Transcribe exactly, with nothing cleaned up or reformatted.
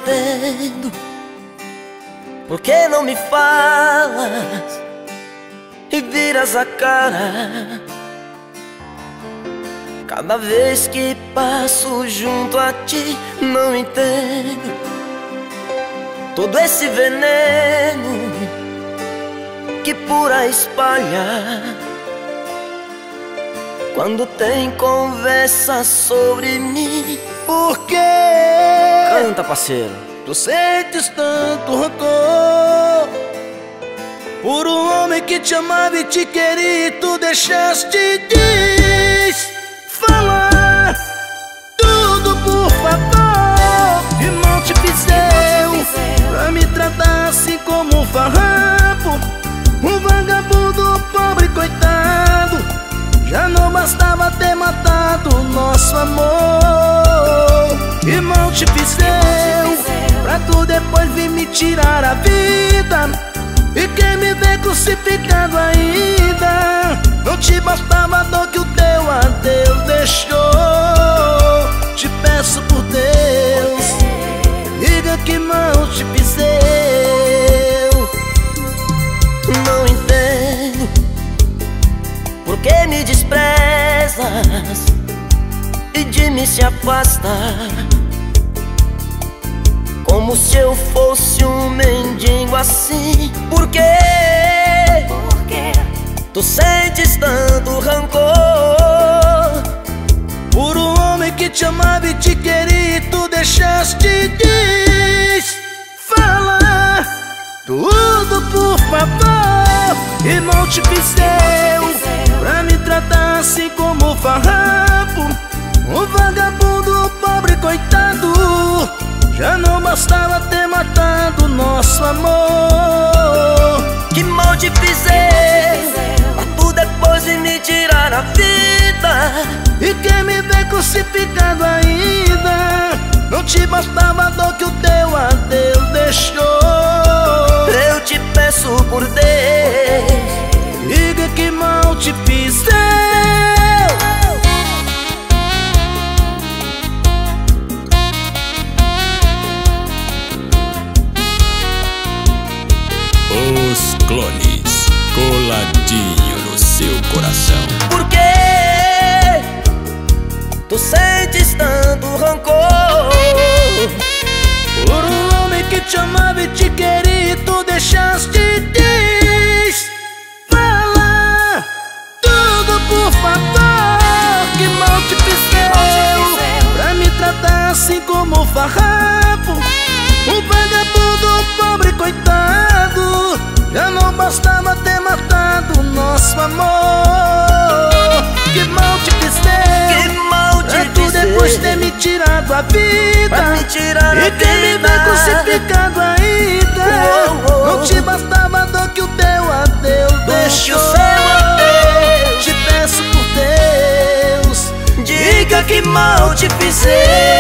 entendo por que não me falas e viras a cara cada vez que passo junto a ti. Não entendo todo esse veneno que por aí espalha quando tem conversa sobre mim. Por quê? Canta, parceiro. Tu sentes tanto rancor por um homem que te amava e te queria e tu deixaste de falar tudo, por favor. Que mal te fizeram pra me tratar assim como um farrapo, um vagabundo pobre coitado. Já não bastava ter matado o nosso amor. Que mal te fizeram pra tu depois vir me tirar a vida. E quem me vê crucificado ainda, não te bastava a dor que o teu adeus deixou. Te peço por Deus, diga que mal te fiz eu. Não entendo por que me desprezas e de mim se afasta, como se eu fosse um mendigo assim. Por quê? Por quê? Tu sentes tanto rancor por um homem que te amava e te queria e tu deixaste de falar tudo, por favor. E mal te fiz eu pra me tratar assim como farrapo, um vagabundo pobre coitado. Já não bastava ter matado nosso amor. que mal te fiz eu pra tu depois vir me tirar a vida. E quem me vê crucificado ainda, não te bastava a dor que o teu adeus deixou. Eu te peço por Deus, diga que mal te fiz eu. Os Clones, coladinho no seu coração. por que tu sentes tanto rancor Por um homem que te amava e te queria e tu deixaste de falar tudo, por favor. Que mal te fiz eu pra me tratar assim como farrapo, um vagabundo pobre coitado. Já não bastava ter matado nosso amor. Que mal te fiz eu que mal te pra tu fiz depois eu ter me tirado a vida. pra me tirar a E quem me vida. vê crucificado ainda, Oh, oh, não te bastava a dor que o teu adeus Do que deixou. o seu adeus. Te peço por Deus, Diga que mal te fiz eu.